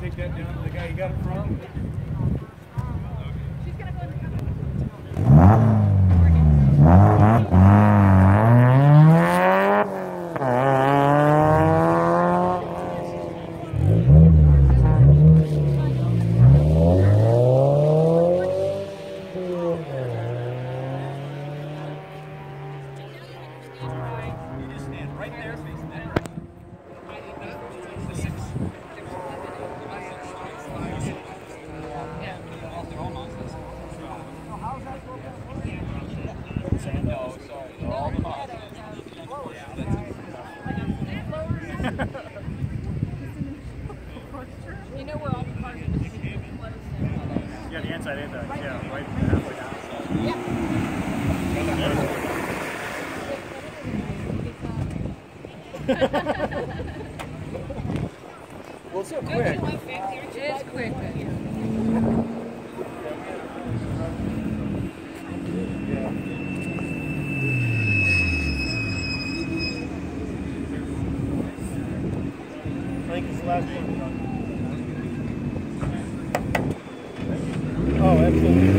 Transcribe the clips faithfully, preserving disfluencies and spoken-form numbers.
take that down to the guy you got it from? She's gonna go in the You know where all the cars are close. Yeah, the inside is, uh, yeah, right halfway down. Yeah. Well, it's so quick. It is quick. I think it's the last one. Oh, absolutely.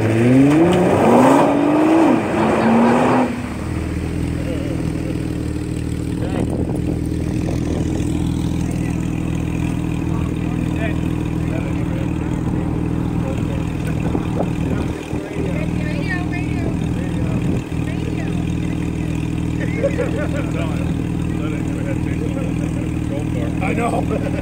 I know.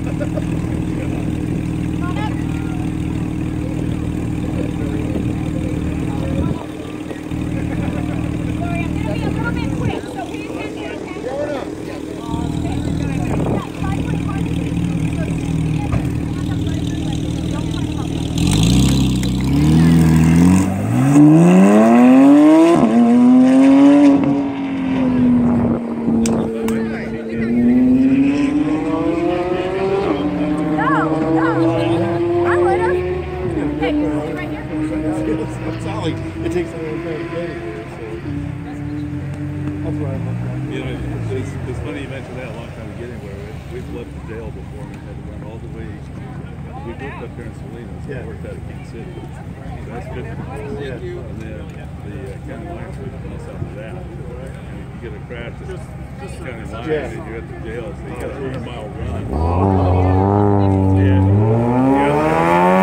It takes a long time to get here, so that's what I'm looking at. You know, it's, it's funny you mentioned that, a long time to get anywhere. We've left the jail before and had to run all the way. We worked up there in Salinas, yeah. We worked out of Kansas City. So that's fifty miles. Yeah. And then the uh, county line was miles after that. And if you get a crash at just, just county line, yeah. And you're at the jail, so you got a hundred mile run. Oh. Yeah. Yeah.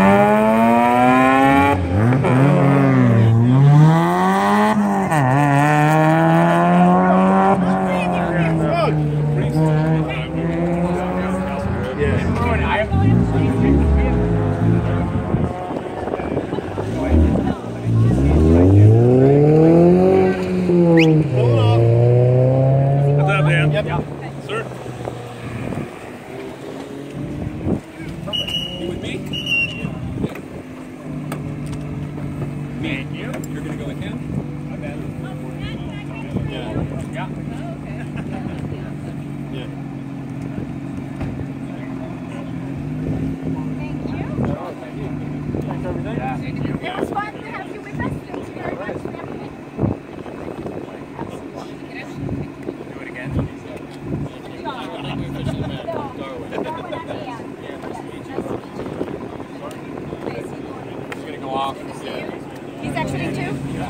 He's actually two? Yeah.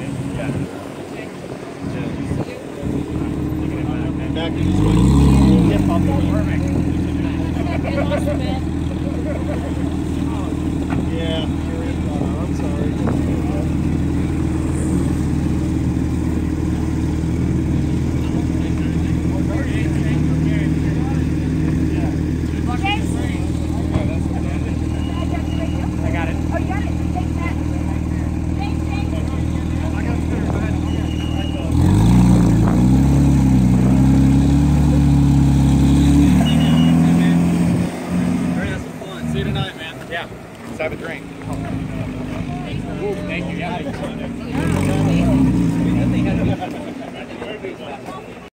Back to this way. Get off the perfect. Yeah. I'm sorry. I got it. Oh, you got it? Take that. Thanks, thanks. I got it. See you tonight, man. Yeah. Let's have a drink. Ooh, thank you. Yeah.